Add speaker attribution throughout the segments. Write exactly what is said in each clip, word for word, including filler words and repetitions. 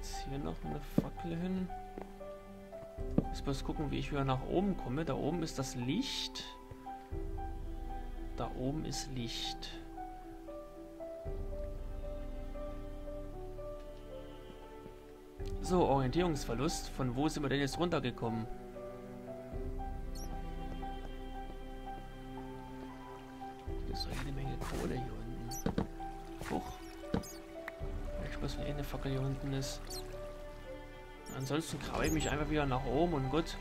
Speaker 1: jetzt hier noch eine Fackel hin. Ich muss bloß gucken, wie ich wieder nach oben komme. Da oben ist das Licht. Da oben ist Licht. So, Orientierungsverlust. Von wo sind wir denn jetzt runtergekommen? Hier ist eine Menge Kohle hier unten. Huch. Ich weiß, wenn eh eine Fackel hier unten ist. Ansonsten grabe ich mich einfach wieder nach oben und gut.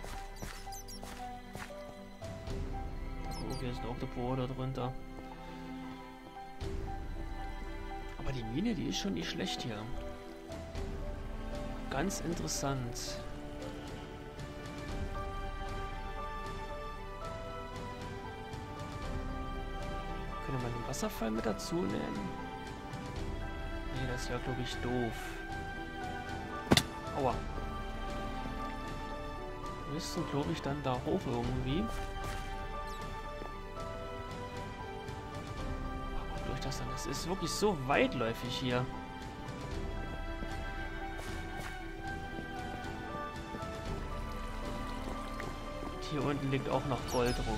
Speaker 1: Oh, hier ist ein Oktopus da drunter. Aber die Mine, die ist schon nicht schlecht hier. Ganz interessant. Könnte man den Wasserfall mit dazu nehmen? Nee, das wäre, glaube ich, doof. Aua. Wir müssen, glaube ich, dann da hoch irgendwie. Guckt euch das an. Es ist wirklich so weitläufig hier. Hier unten liegt auch noch Gold rum.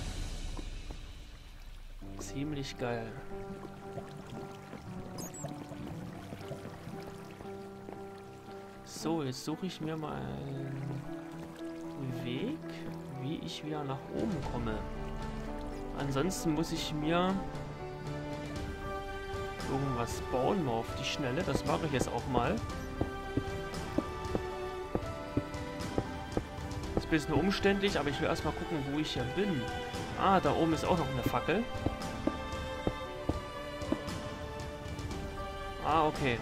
Speaker 1: Ziemlich geil. So, jetzt suche ich mir mal einen Weg, wie ich wieder nach oben komme. Ansonsten muss ich mir irgendwas bauen, mal auf die Schnelle. Das mache ich jetzt auch mal. Ist ein bisschen umständlich, aber ich will erstmal gucken, wo ich hier bin. Ah, da oben ist auch noch eine Fackel. Ah, okay.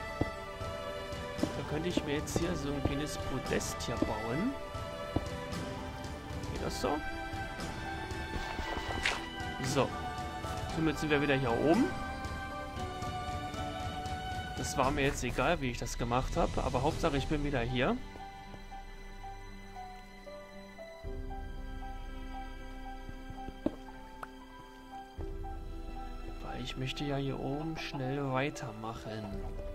Speaker 1: Da könnte ich mir jetzt hier so ein kleines Podest hier bauen. Geht das so? So. Somit sind wir wieder hier oben. Das war mir jetzt egal, wie ich das gemacht habe, aber Hauptsache ich bin wieder hier. Weil ich möchte ja hier oben schnell weitermachen.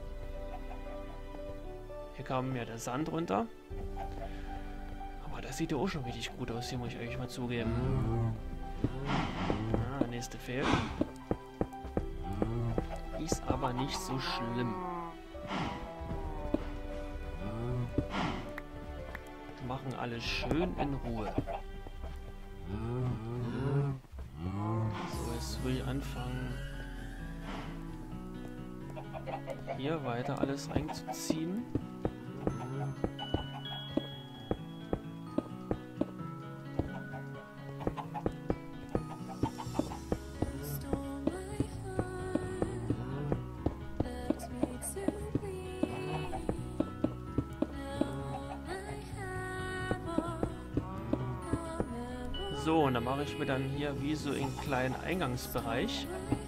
Speaker 1: Hier kam mir der Sand runter. Aber das sieht ja auch schon richtig gut aus, hier muss ich euch mal zugeben. Ah, nächste fehlt. Ist aber nicht so schlimm. Wir machen alles schön in Ruhe. So, jetzt will ich anfangen, hier weiter alles reinzuziehen. So, und dann mache ich mir dann hier wie so einen kleinen Eingangsbereich.